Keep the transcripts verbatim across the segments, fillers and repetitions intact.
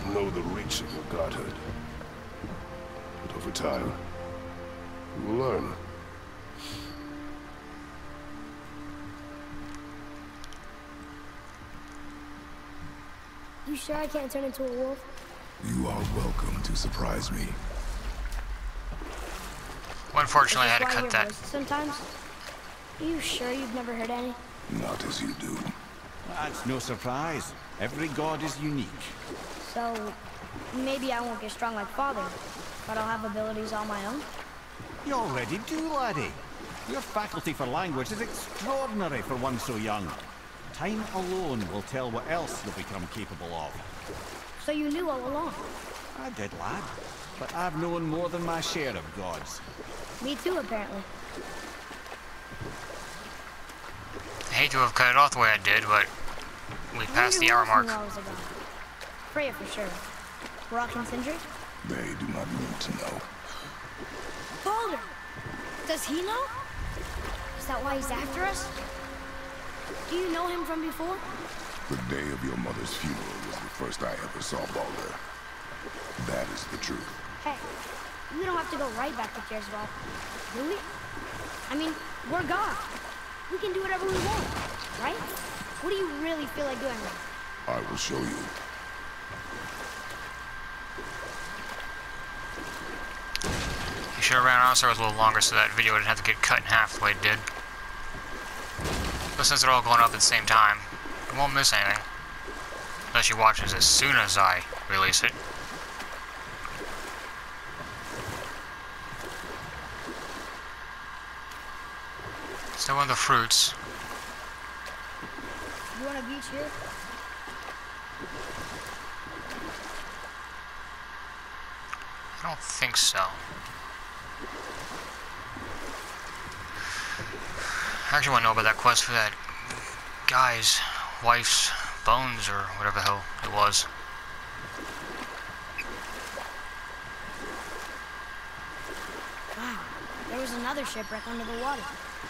know the reach of your godhood. But over time, you will learn. You sure I can't turn into a wolf? You are welcome to surprise me. Well, unfortunately, I had to Is this why cut your that. voices sometimes? Are you sure you've never heard any? Not as you do. That's no surprise. Every god is unique. So, maybe I won't get strong like Father, but I'll have abilities all my own? You already do, laddie. Your faculty for language is extraordinary for one so young. Time alone will tell what else you'll become capable of. So you knew all along? I did, lad. But I've known more than my share of gods. Me too, apparently. I hate to have cut it off the way I did, but we passed the hour mark. Freya for sure. Brock and Sindri? They do not need to know. Baldur! Does he know? Is that why he's after us? Do you know him from before? The day of your mother's funeral was the first I ever saw Baldur. That is the truth. Hey, we don't have to go right back to Kjaersvald, do we? I mean, we're God. We can do whatever we want, right? What do you really feel like doing now? I will show you. You should have ran on a little longer so that video didn't have to get cut in half the way it did. But since they're all going up at the same time, you won't miss anything. Unless you watch this as soon as I release it. So one of the fruits. You want a beach here? I don't think so. I actually want to know about that quest for that guy's wife's bones or whatever the hell it was. Wow, there was another shipwreck under the water.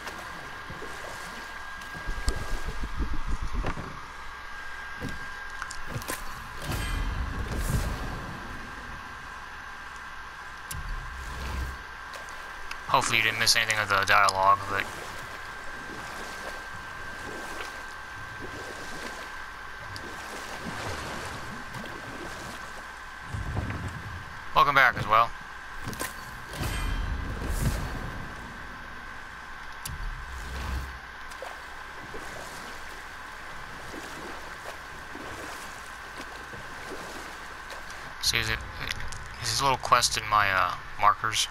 Hopefully you didn't miss anything of the dialogue, but... Welcome back as well. See, is it... Is this little quest in my, uh, markers?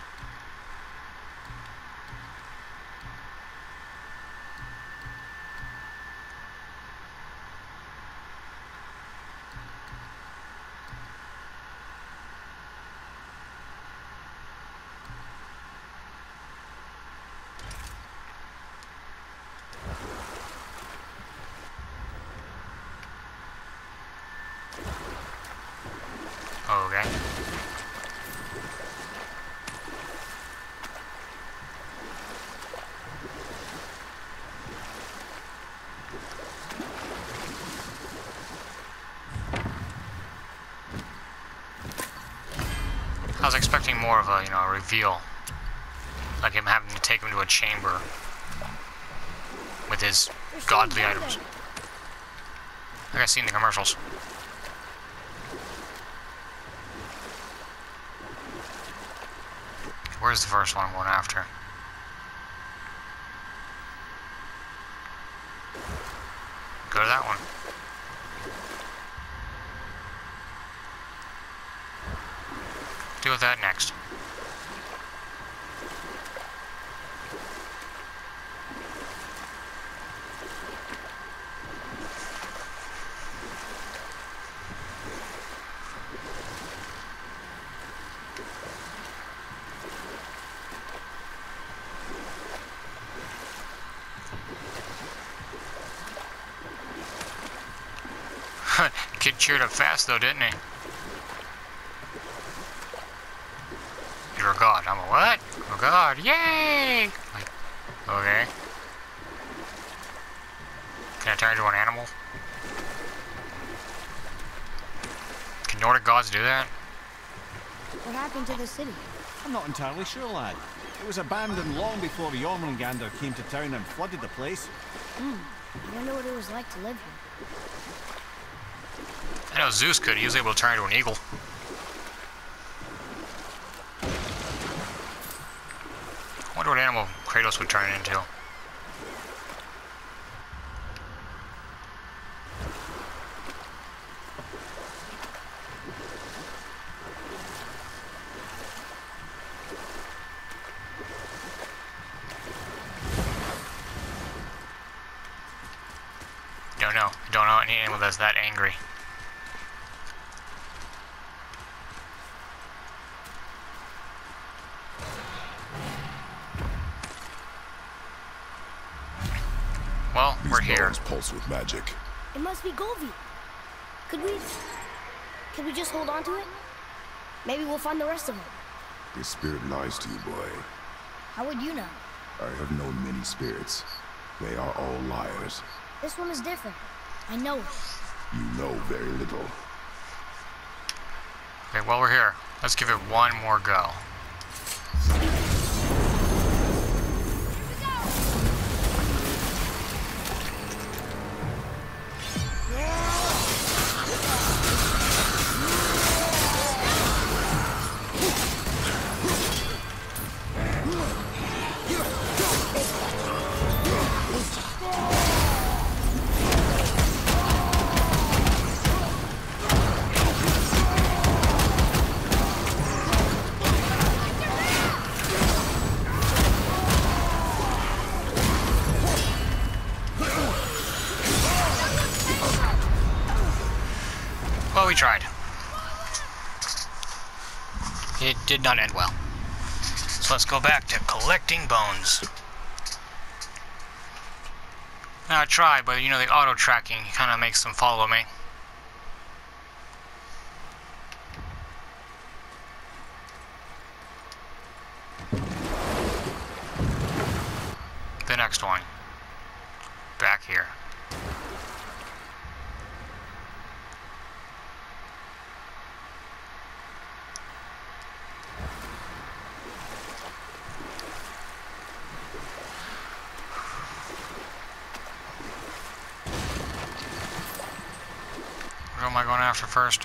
Okay. I was expecting more of a, you know, a reveal. Like him having to take him to a chamber with his godly items. Like I've seen the commercials. Where's the first one I'm going after? Go to that one. Deal with that next. Kid cheered up fast though, didn't he? You're a god. I'm a what? I'm a god. Yay! Like, okay. Can I turn into an animal? Can Nordic gods do that? What happened to the city? I'm not entirely sure, lad. It was abandoned long before Jormungandr came to town and flooded the place. Hmm. I wonder what it was like to live here. I know Zeus could. He was able to turn into an eagle. I wonder what animal Kratos would turn into. Don't know. I don't know any animal that's that angry. Well, These we're here. bones pulse with magic. It must be Golvi. Could we... Could we just hold on to it? Maybe we'll find the rest of it. This spirit lies to you, boy. How would you know? I have known many spirits. They are all liars. This one is different. I know it. You know very little. Okay, well, we're here. Let's give it one more go. Well, we tried. It did not end well. So let's go back to collecting bones. Now I tried, but you know the auto tracking kind of makes them follow me. The next one. Back here. What am I going after first?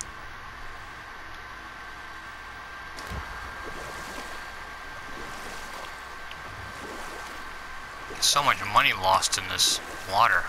So much money lost in this water.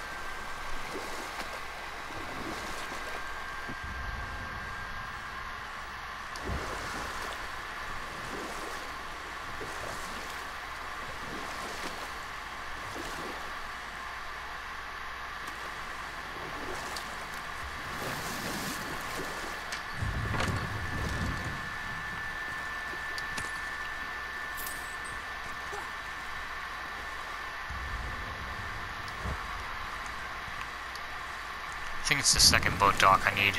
I think it's the second boat dock I need.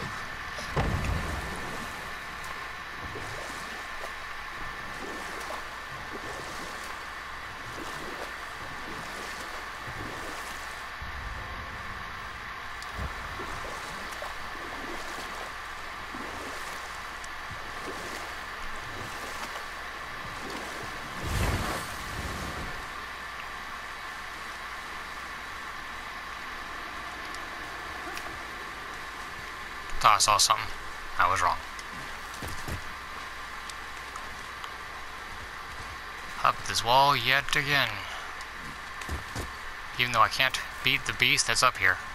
Thought I saw something. I was wrong. Up this wall yet again. Even though I can't beat the beast that's up here.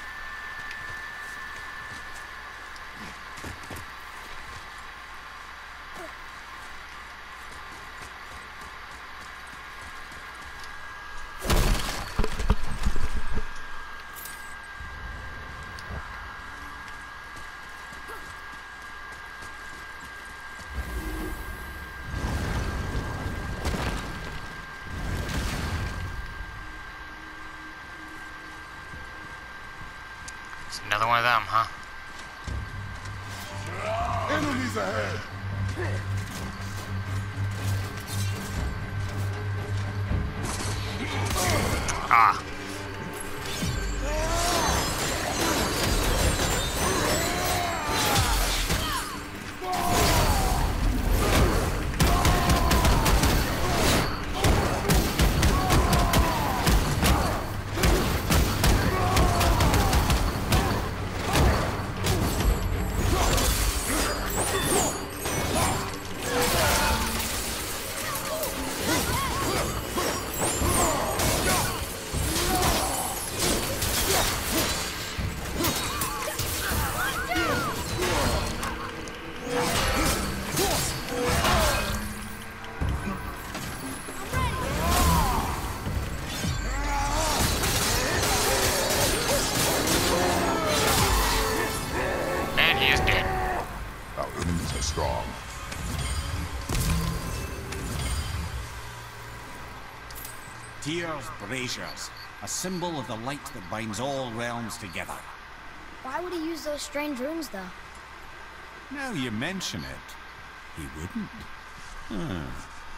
Another one of them, huh? Enemies ahead! Ah. strong. Tyr's braziers, a symbol of the light that binds all realms together. Why would he use those strange runes, though? Now you mention it, he wouldn't. Hmm.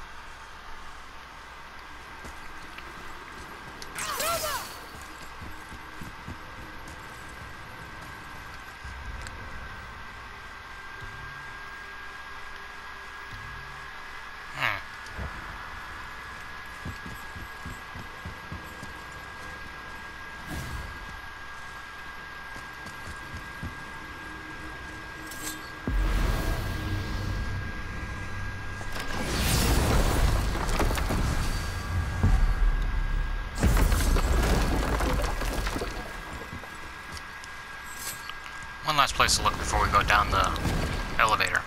One last place to look before we go down the elevator.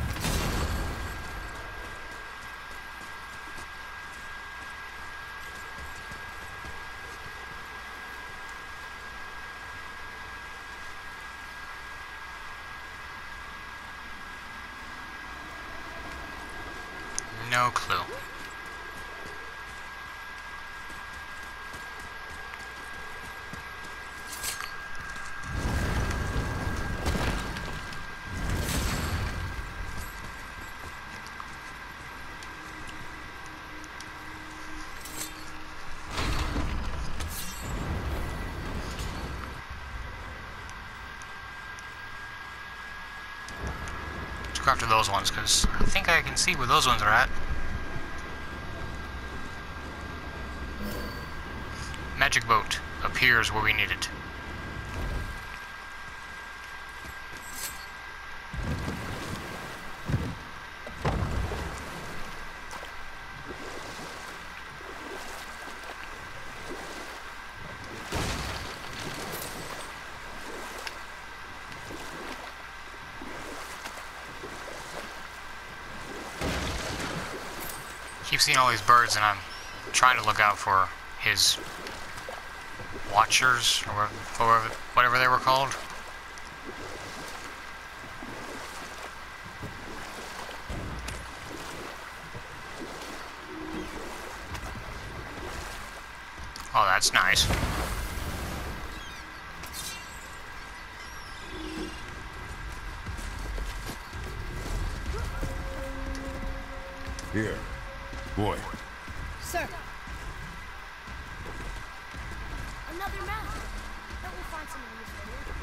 No clue. Let's go after those ones, because I think I can see where those ones are at. Magic boat appears where we need it. Keep seeing all these birds, and I'm trying to look out for his watchers, or whatever, whatever they were called. Oh, that's nice. Here. Boy. Sir. Another map. Bet we'll find something useful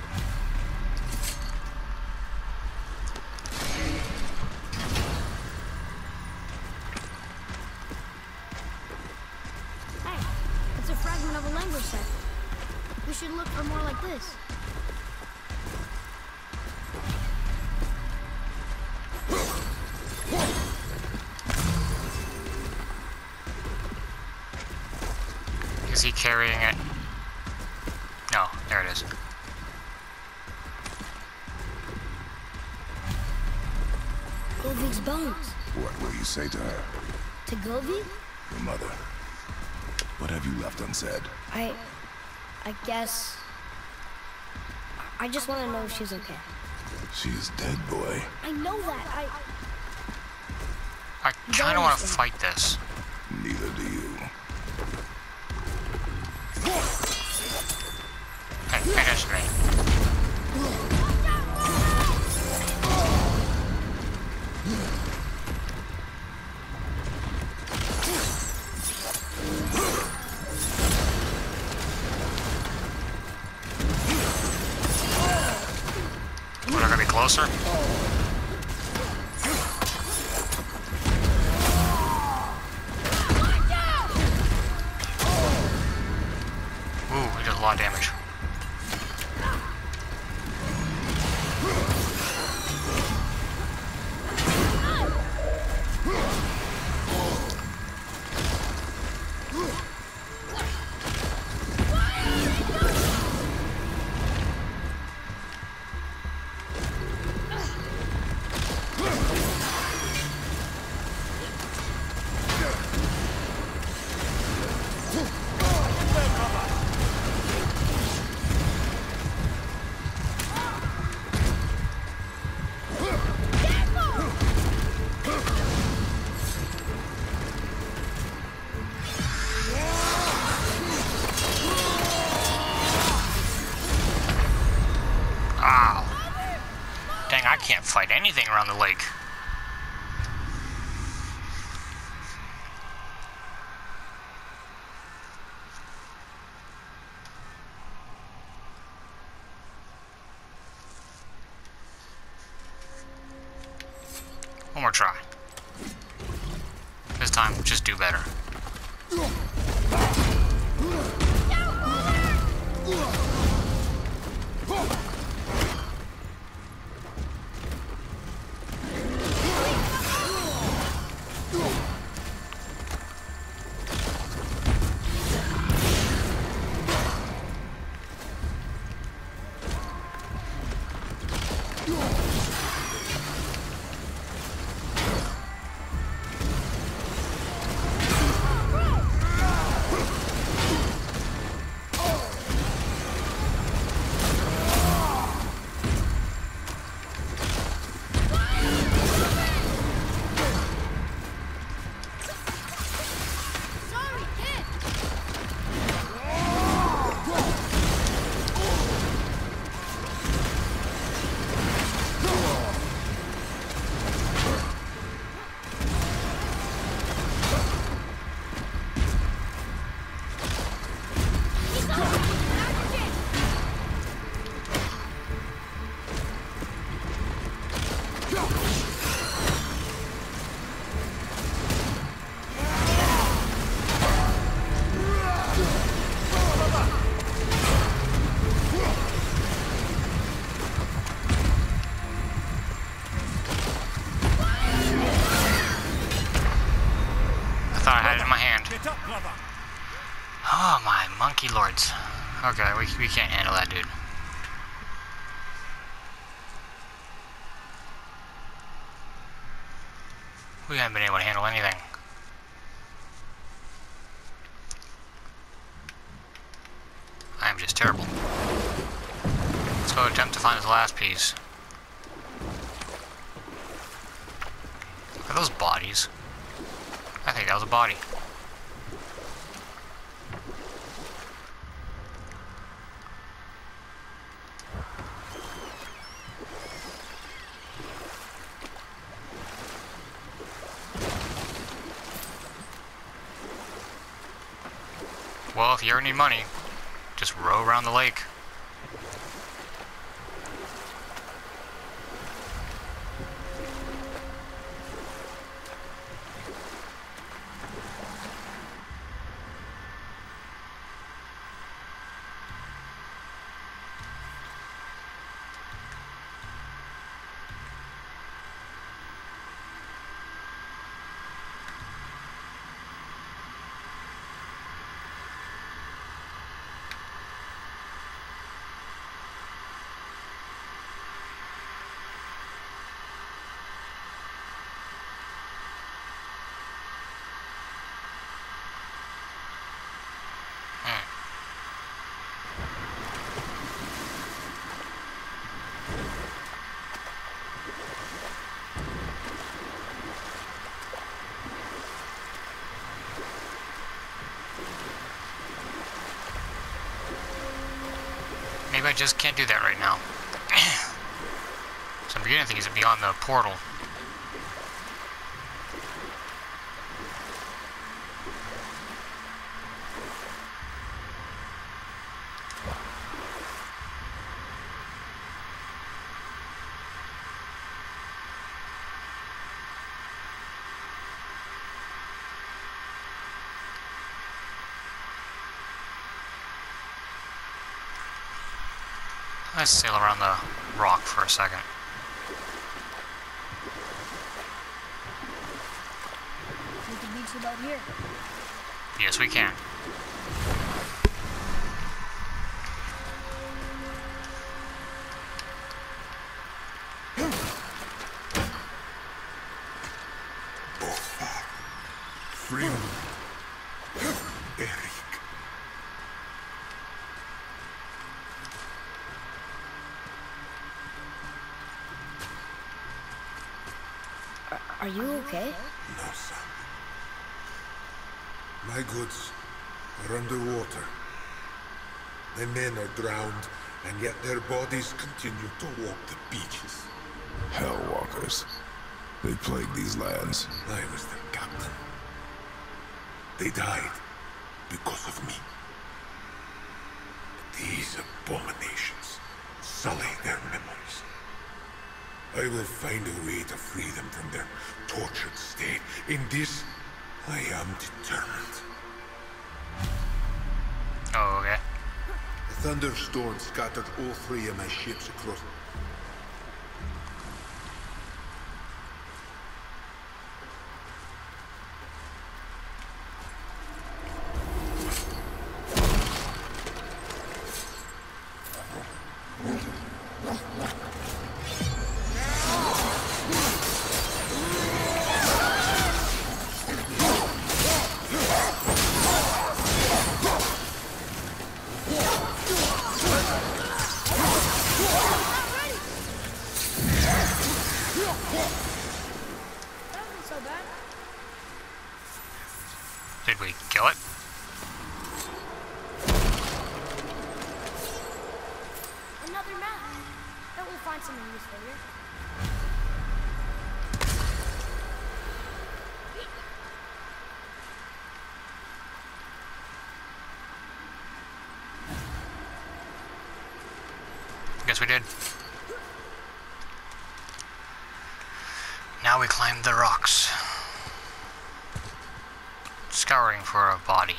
here. Hey, it's a fragment of a language set. We should look for more like this. Is he carrying it? No, there it is. Govig's bones. What will you say to her? To Govig? Your mother. What have you left unsaid? I... I guess... I just want to know if she's okay. She is dead, boy. I know that. I... I kind of want to fight this. Neither do you. Hey, finish me. We're gonna be closer. Ooh, we did a lot of damage. fight anything around the lake. One more try. This time, just do better. Oh my monkey lords. Okay, we, we can't handle that dude. We haven't been able to handle anything. I am just terrible. Let's go attempt to find this last piece. Are those bodies? I think that was a body. Well, if you ever need money, just row around the lake. Maybe I just can't do that right now. So I'm beginning to think he's beyond the portal. Let's sail around the rock for a second. We can reach about here. Yes, we can. Freedom. Eric. Are you okay? No, son. My goods are underwater. My men are drowned, and yet their bodies continue to walk the beaches. Hellwalkers. They plague these lands. I was their captain. They died because of me. These abominations sully their memories. I will find a way to free them from their tortured state. In this, I am determined. Oh, okay. A thunderstorm scattered all three of my ships across. Did we kill it? Another map. Bet we'll find something useful here. Guess we did. Now we climb the rocks. Scouring for a body.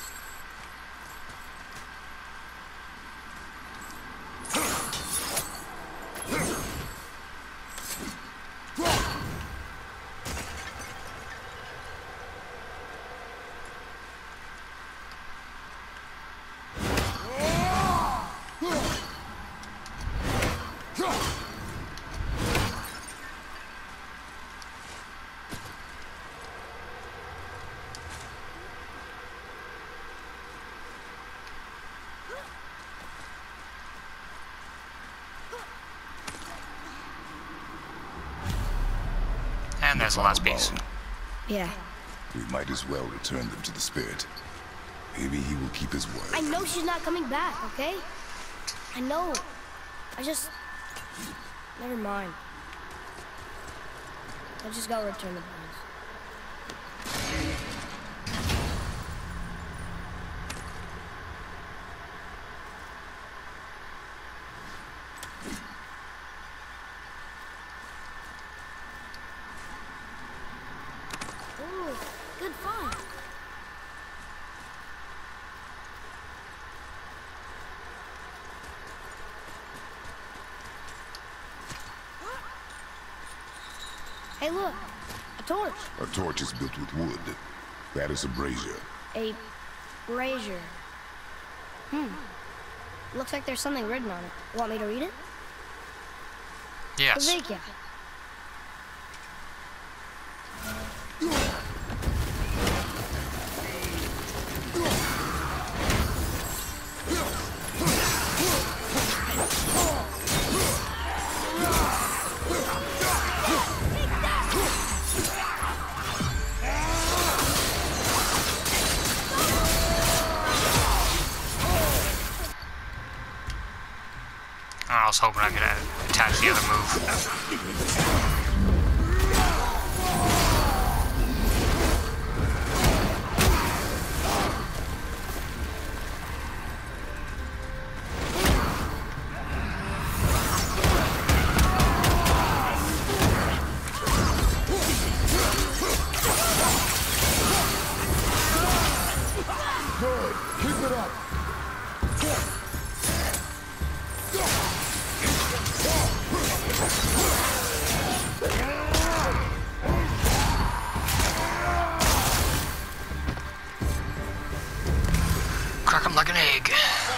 And there's the last piece. Yeah. We might as well return them to the spirit. Maybe he will keep his word. I know she's not coming back, okay? I know. I just... Never mind. I just gotta return the bones. Ooh, good find. Hey, look, a torch. A torch is built with wood. That is a brazier. A brazier. Hmm. Looks like there's something written on it. Want me to read it? Yes. Kveikja. I was hoping I could uh, attach the other move. Good. Keep it up. Crack 'em like an egg.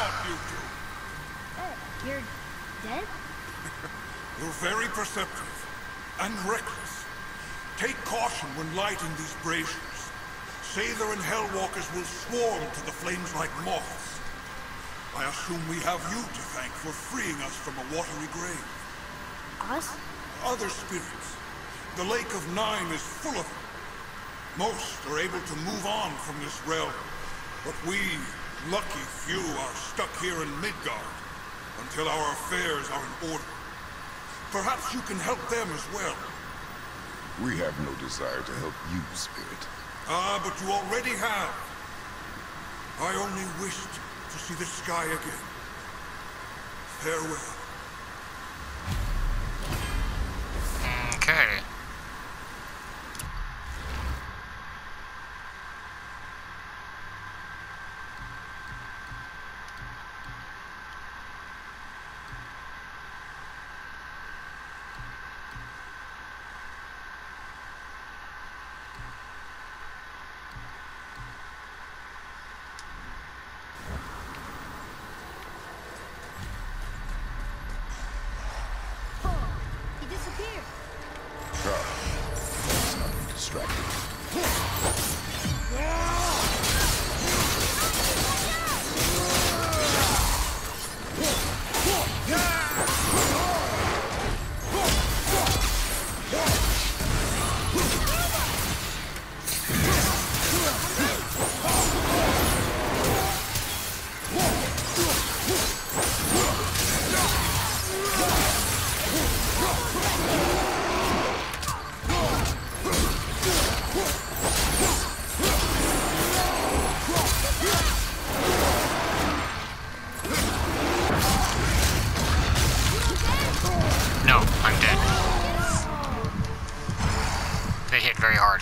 You're dead? You're very perceptive and reckless. Take caution when lighting these braziers. Sather and Hellwalkers will swarm to the flames like moths. I assume we have you to thank for freeing us from a watery grave. Us? Other spirits. The Lake of Nine is full of them. Most are able to move on from this realm, but we, lucky few, are stuck here in Midgard until our affairs are in order. Perhaps you can help them as well. We have no desire to help you, Spirit. Ah, but you already have. I only wished to see the sky again. Farewell. Okay. Very hard.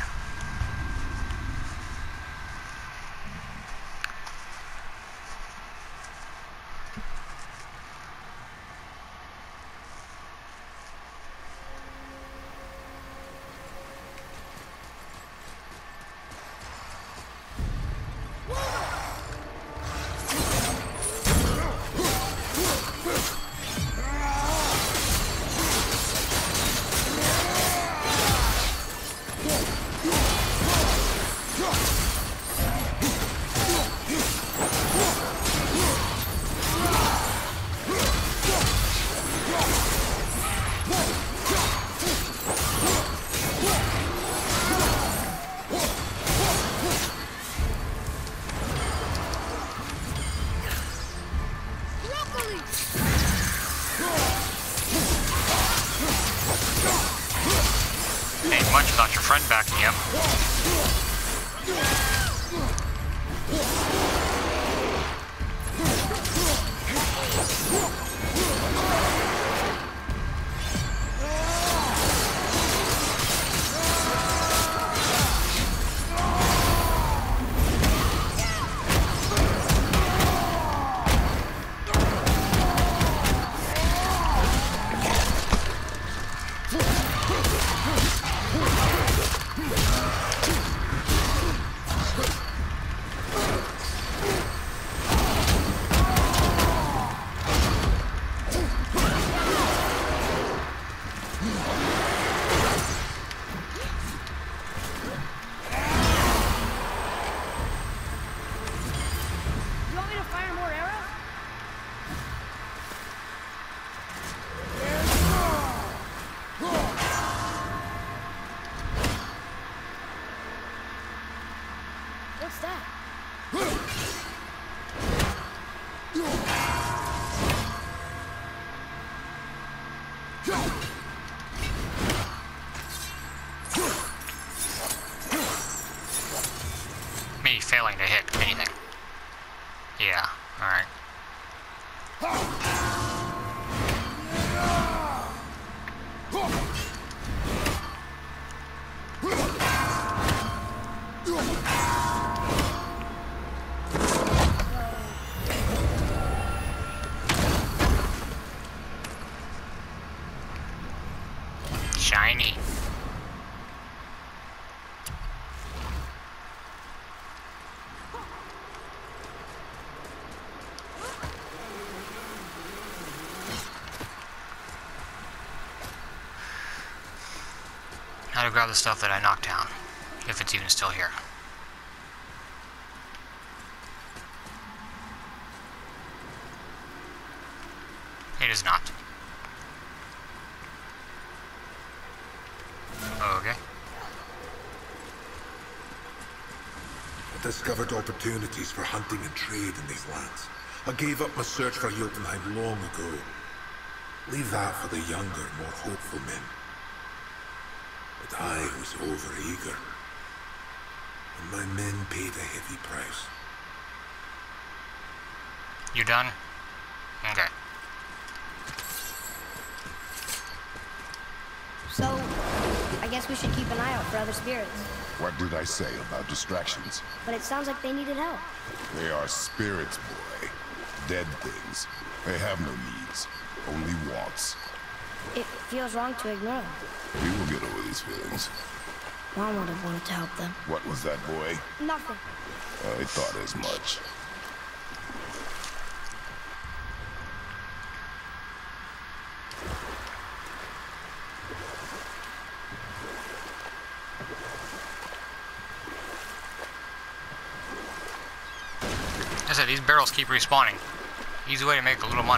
Ain't much without your friend backing you up. What's that? Me failing to hit anything. Yeah, alright. Shiny. Now to grab the stuff that I knocked down, if it's even still here. It is not. Okay. I discovered opportunities for hunting and trade in these lands. I gave up my search for Jotunheim long ago. Leave that for the younger, more hopeful men. But I was overeager, and my men paid a heavy price. You done? Okay. So, I guess we should keep an eye out for other spirits. What did I say about distractions? But it sounds like they needed help. They are spirits, boy. Dead things. They have no needs, only wants. It feels wrong to ignore them. We will get over these feelings. Mom would have wanted to help them. What was that, boy? Nothing. I thought as much. I said, these barrels keep respawning. Easy way to make a little money.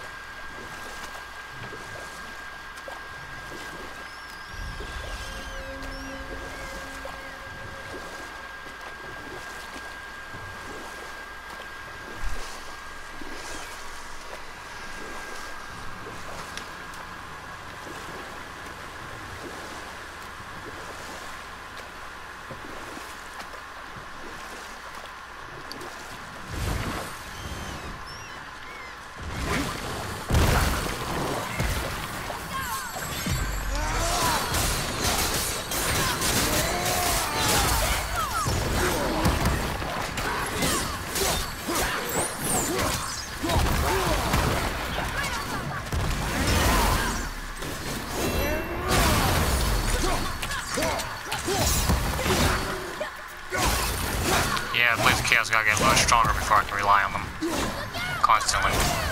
Yeah, Blades of Chaos gotta get a lot stronger before I can rely on them constantly.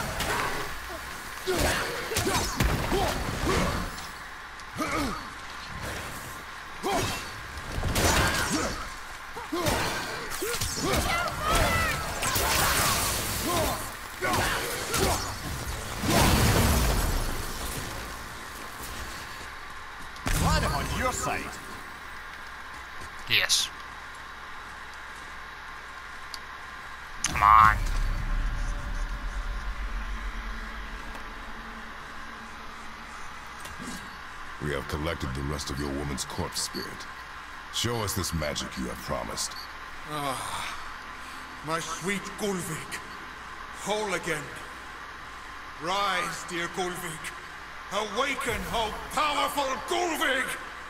Glad I'm on your side. Yes. Come on. We have collected the rest of your woman's corpse spirit. Show us this magic you have promised. Ah, my sweet Gullveig. Whole again. Rise, dear Gullveig. Awaken, oh powerful Gullveig!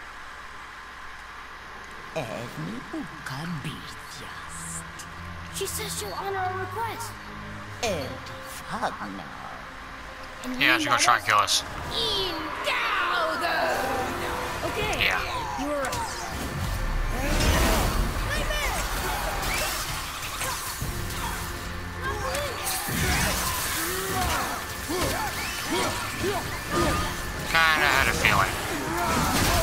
Evni buka bitjast. She says she'll honor our request. Edi fagnar. And Yeah, you she's gonna try and kill us. Okay. Yeah. You were right. Kinda had a feeling.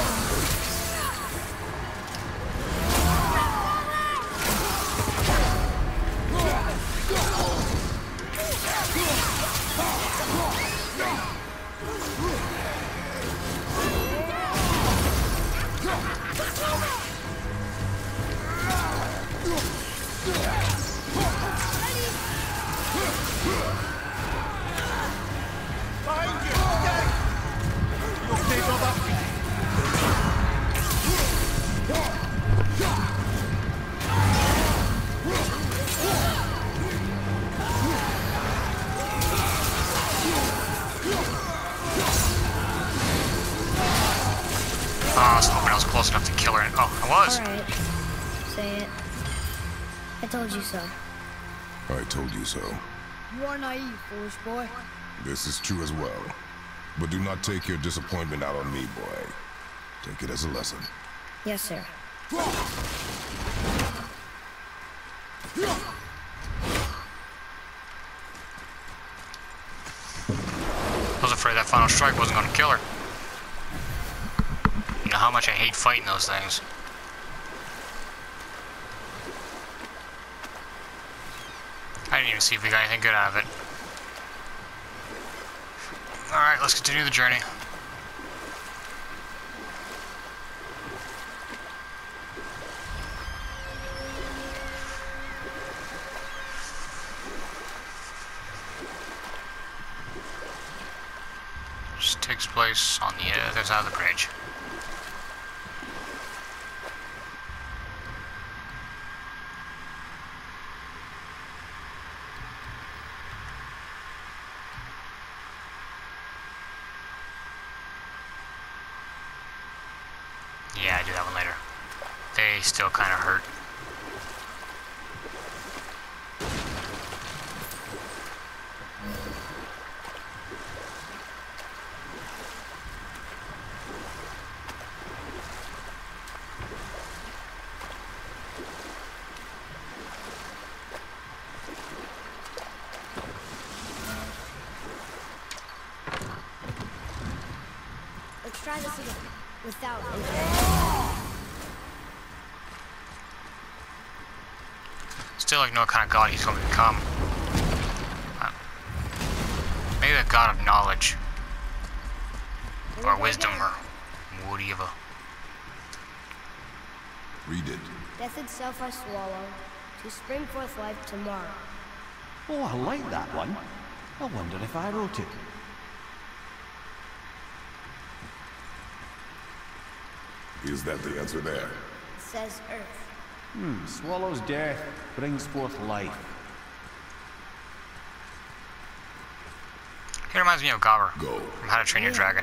Oh, I was hoping I was close enough to kill her. Oh, I was. Alright. Say it. I told you so. I told you so. You are naive, foolish boy. This is true as well. But do not take your disappointment out on me, boy. Take it as a lesson. Yes, sir. I was afraid that final strike wasn't gonna kill her. You know how much I hate fighting those things. I didn't even see if we got anything good out of it. Alright, let's continue the journey. takes place on the other side of the bridge. Yeah, I do that one later. They still kind of hurt. Let's try this again. Without it. Still like know what kind of god he's going to become. Uh, maybe a god of knowledge. Or wisdom, or whatever. Read it. Death itself I swallow, to spring forth life tomorrow. Oh, I like that one. I wonder if I wrote it. Is that the answer there? It says Earth. Hmm, swallows death, brings forth life. He reminds me of Gobber Go. from How to Train Your Dragon.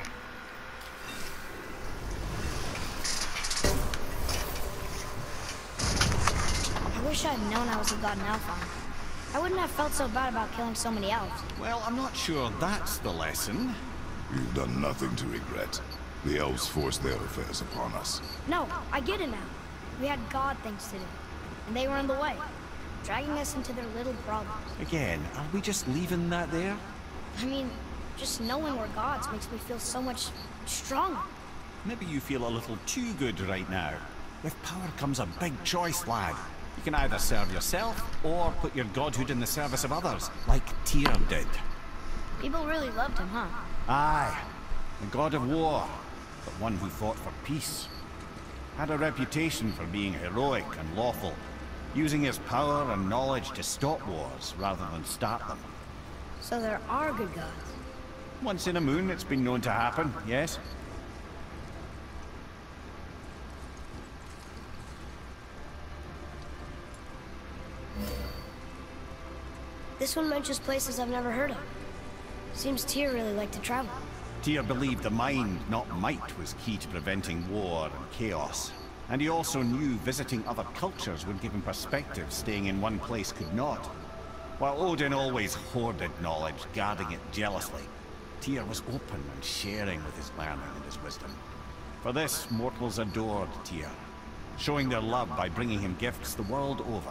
I wish I'd known I was a god in Alphon. I wouldn't have felt so bad about killing so many elves. Well, I'm not sure that's the lesson. You've done nothing to regret. The elves forced their affairs upon us. No, I get it now. We had god things to do, and they were in the way, dragging us into their little problems. Again, are we just leaving that there? I mean, just knowing we're gods makes me feel so much stronger. Maybe you feel a little too good right now. With power comes a big choice, lad. You can either serve yourself, or put your godhood in the service of others, like Tyr did. People really loved him, huh? Aye, the god of war, but one who fought for peace. Had a reputation for being heroic and lawful, using his power and knowledge to stop wars rather than start them. So there are good gods. Once in a moon, it's been known to happen, yes? This one mentions places I've never heard of. Seems Tyr really liked to travel. Tyr believed the mind, not might, was key to preventing war and chaos. And he also knew visiting other cultures would give him perspective staying in one place could not. While Odin always hoarded knowledge, guarding it jealously, Tyr was open and sharing with his learning and his wisdom. For this, mortals adored Tyr, showing their love by bringing him gifts the world over.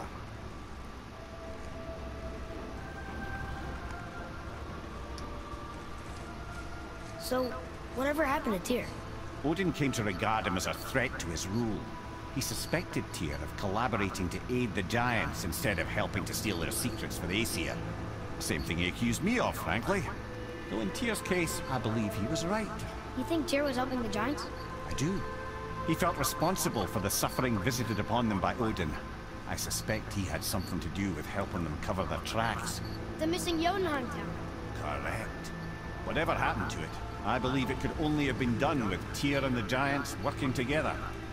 So, whatever happened to Tyr? Odin came to regard him as a threat to his rule. He suspected Tyr of collaborating to aid the Giants instead of helping to steal their secrets for the Aesir. Same thing he accused me of, frankly. Though in Tyr's case, I believe he was right. You think Tyr was helping the Giants? I do. He felt responsible for the suffering visited upon them by Odin. I suspect he had something to do with helping them cover their tracks. The missing Jotunheim town. Correct. Whatever happened to it, I believe it could only have been done with Tyr and the Giants working together.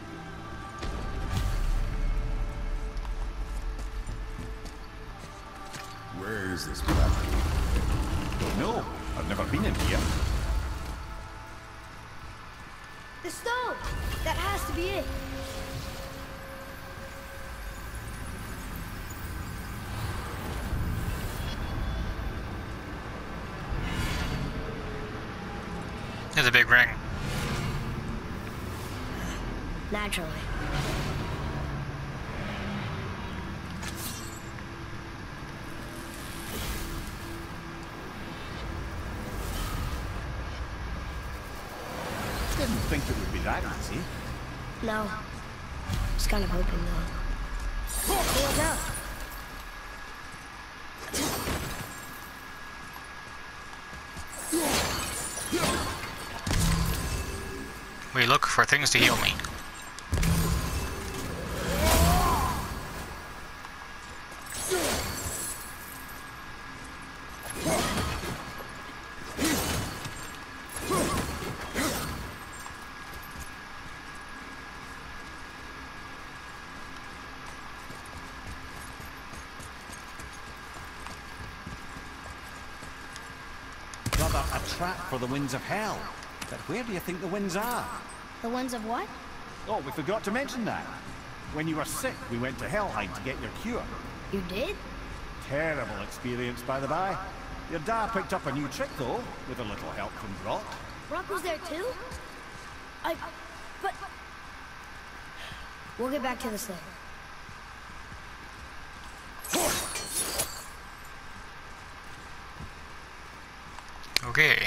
Where is this planet? Don't know. I've never been in here. The stone! That has to be it. There's a big ring. Naturally. Didn't think it would be that easy. No. Just kind of hoping, though. Look out! We look for things to heal me. trap for the winds of hell. But where do you think the winds are? The ones of what? Oh, we forgot to mention that. When you were sick, we went to Helheim to get your cure. You did? Terrible experience, by the by. Your dad picked up a new trick, though, with a little help from Brock. Brock was there too? I... but... We'll get back to this later. Okay.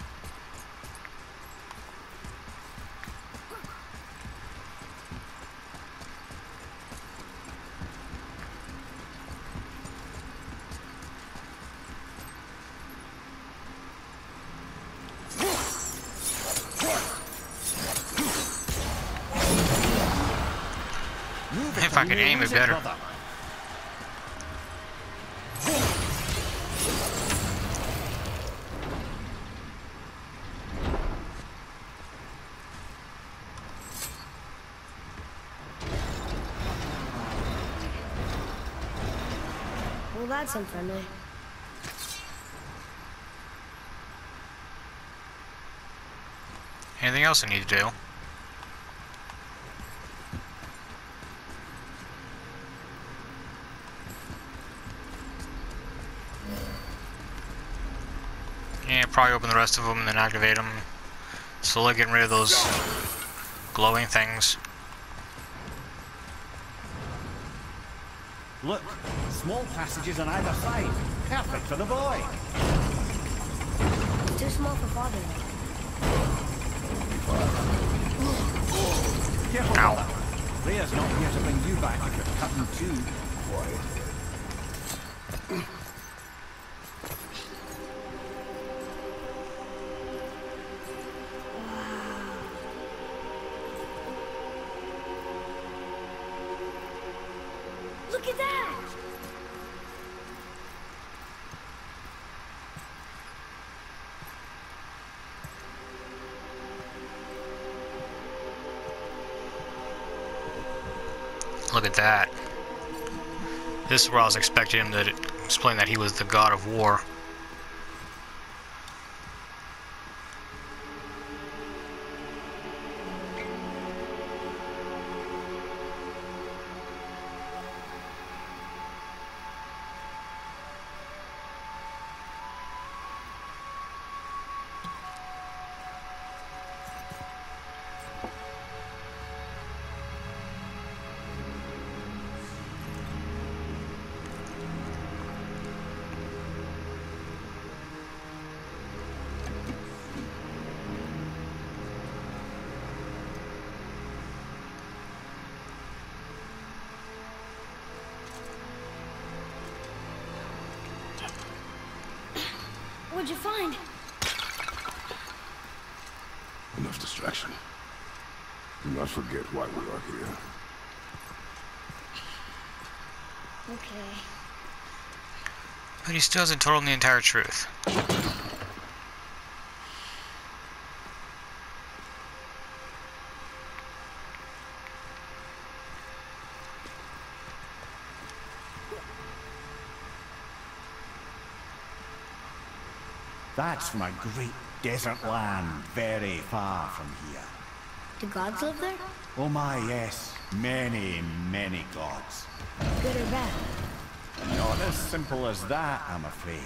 If I could aim it better. Well, that's unfriendly. Anything else I need to do? Yeah, probably open the rest of them and then activate them. Slowly getting rid of those glowing things. Look, small passages on either side. Perfect for the boy. It's too small for father. Careful, Ow. brother. Rhea's not here to bring you back if you're cutting too. Quiet. Look at that! Look at that. This is where I was expecting him to explain that he was the god of war. What'd you find? Enough distraction. Do not forget why we are here. Okay. But he still hasn't told him the entire truth. That's from a great desert land very far from here. Do gods live there? Oh my, yes. Many, many gods. Good or bad? Not as simple as that, I'm afraid.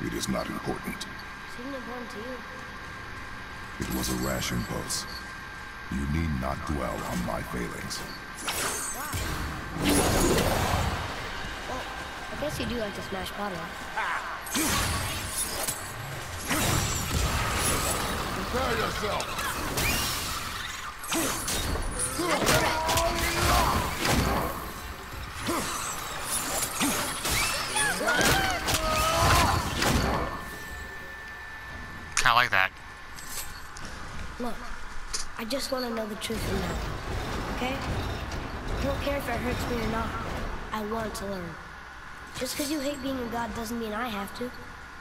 It is not important. Seemed important to you. It was a rash impulse. You need not dwell on my failings. Well, I guess you do like to smash bottles. Prepare yourself! I like that. Look, I just want to know the truth from now, okay? I don't care if it hurts me or not. I want to learn. Just because you hate being a god doesn't mean I have to.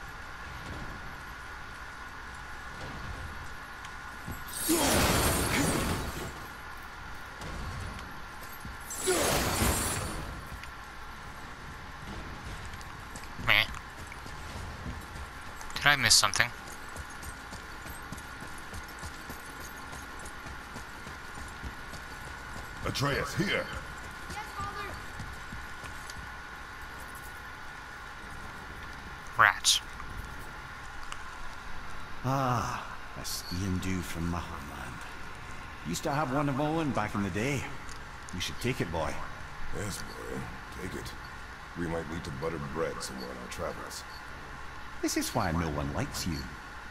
Meh. Did I miss something? Atreus, here! Rats. Ah, a skiing dew from my homeland. Used to have one of my own back in the day. You should take it, boy. Yes, boy. Take it. We might need to butter bread somewhere in our travels. This is why no one likes you.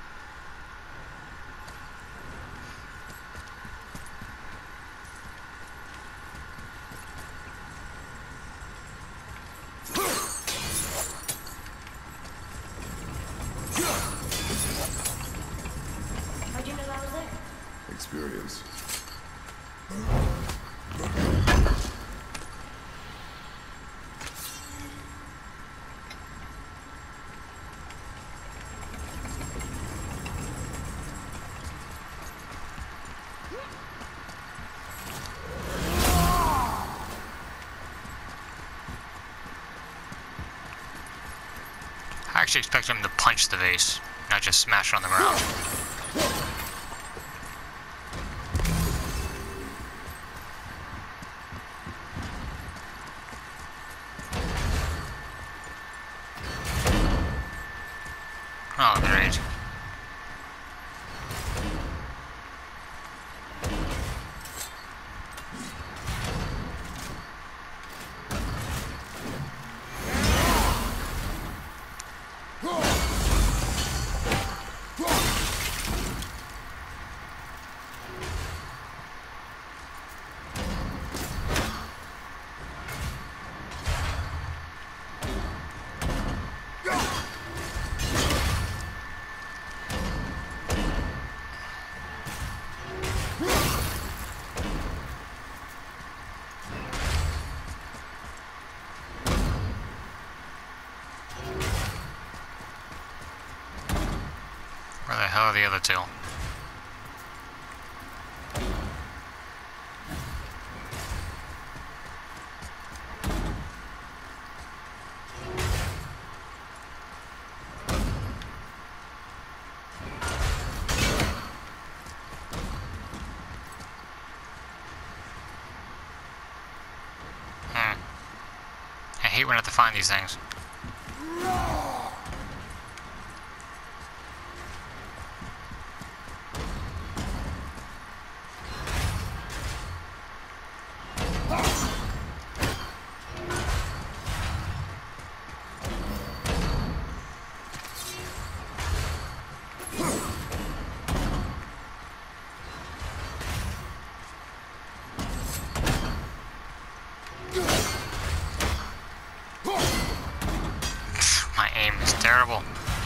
How'd you know that was there? Experience. I actually expect him to punch the vase, not just smash it on the ground. Oh, great. Where the hell are the other two? Hmm. I hate when I have to find these things. My aim is terrible.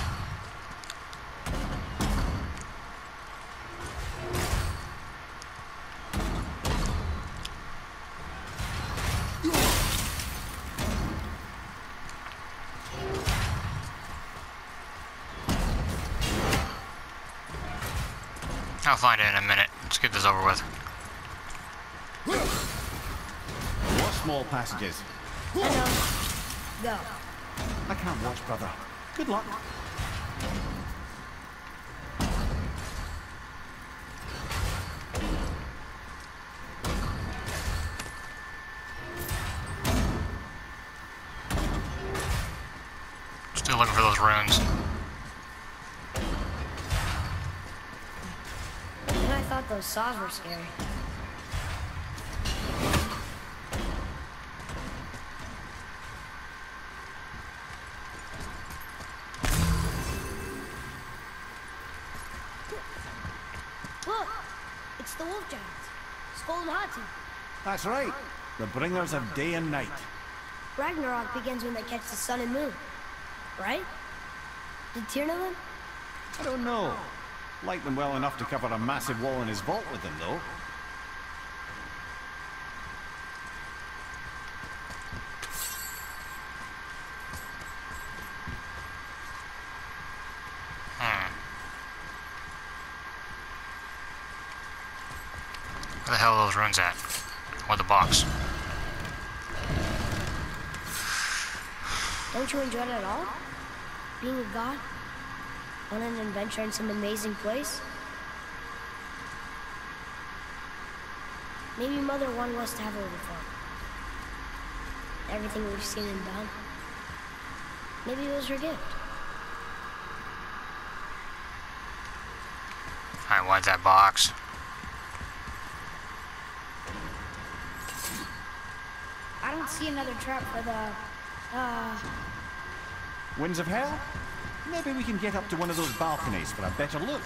I'll find it in a minute. Let's get this over with. What small passages? I know. Go. I can't watch, brother. Good luck. Still looking for those runes. thought those saws were scary. Look! It's the wolf giants. Skull and Hatu. That's right. The bringers of day and night. Ragnarok begins when they catch the sun and moon. Right? Did Tyr know them? I don't know. Like them well enough to cover a massive wall in his vault with them, though. Hmm. Where the hell are those runes at? Or the box? Don't you enjoy it at all? Being a god? On an adventure in some amazing place? Maybe Mother wanted us to have a little fun. Everything we've seen and done. Maybe it was her gift. I want that box. I don't see another trap for the... Uh... Winds of Hell? Maybe we can get up to one of those balconies for a better look.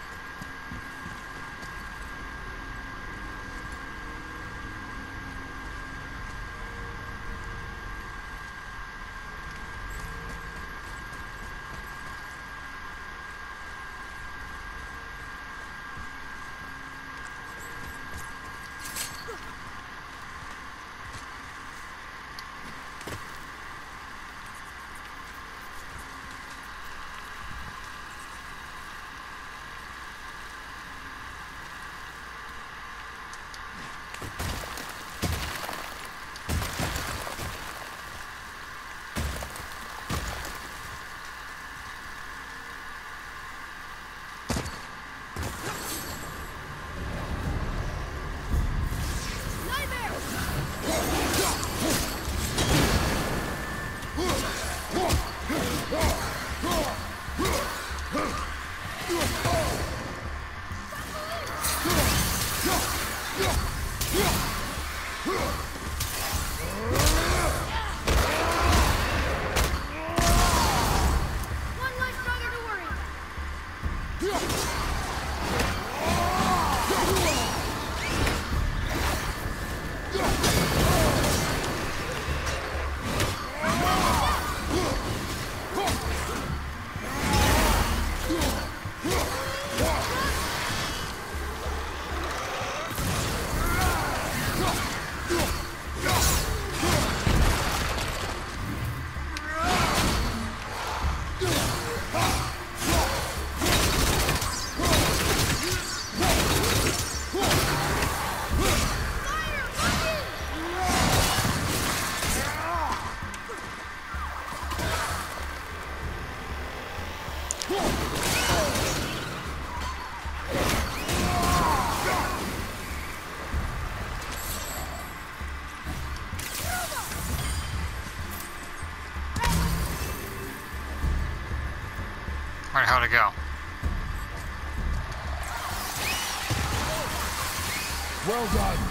Alright, how'd it go? Well done.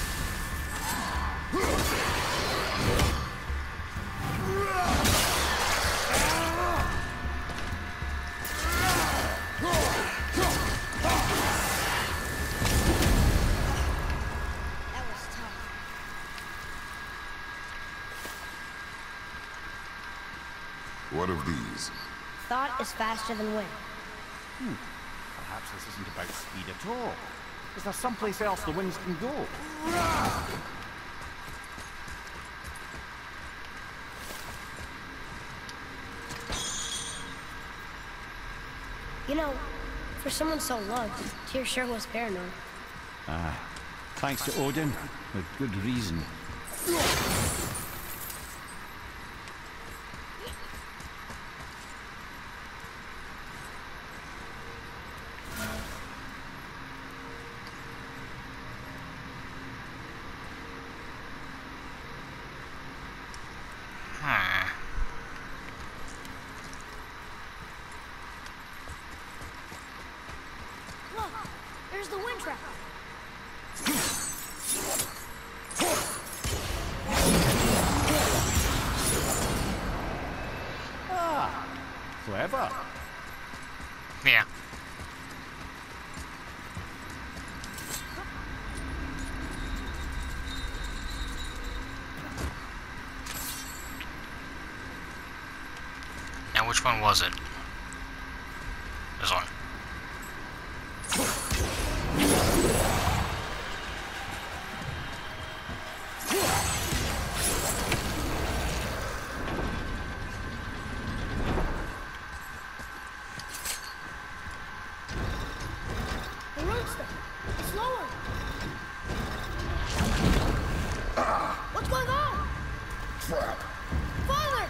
That was tough. What of these? Thought is faster than wind. Hmm. Perhaps this isn't about speed at all. Is there someplace else the winds can go? You know, for someone so loved, Tyr sure was paranoid. Ah, thanks to Odin, with good reason. Look, there's the wind trap. Ah, clever. Yeah. Now, which one was it? This one. The roadster. Slower. What's going on? Trap. Father!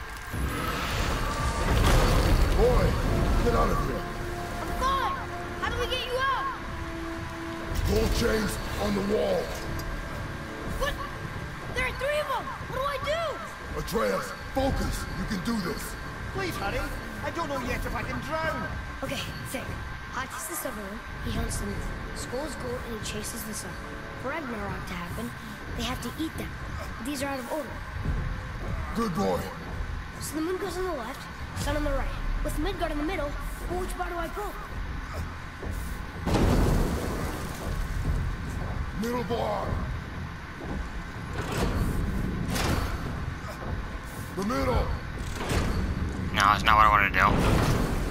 Boy, get out of here. I'm fine. How do we get you out? Pull chains on the wall. What? There are three of them. What do I do? Atreus, focus. You can do this. Please hurry. I don't know yet if I can drown. Okay, think. Hati's the Silverman. He hunts the moon. Skull's gold and he chases the sun. For Ragnarok to happen, they have to eat them. These are out of order. Good boy. So the moon goes on the left, sun on the right. With Midgard in the middle, well, which bar do I pull? Middle bar. The middle. No, that's not what I wanted to do.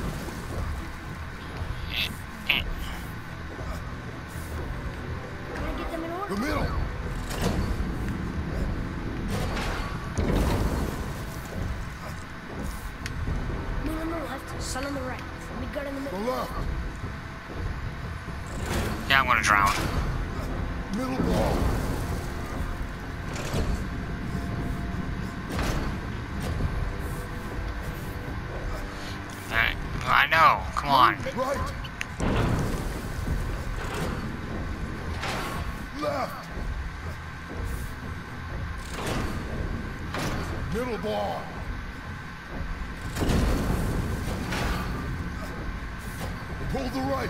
Can I get them in order? The middle. Moon on the left, sun on the right. Midgard in the The middle. left. Yeah, I'm gonna drown. Middle bar. Alright. I know. Come on. Right. Left. Middle bar. Pull the right.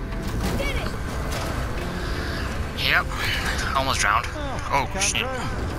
Did it! Yep. Almost drowned. Oh, Oh, can't shit. drown.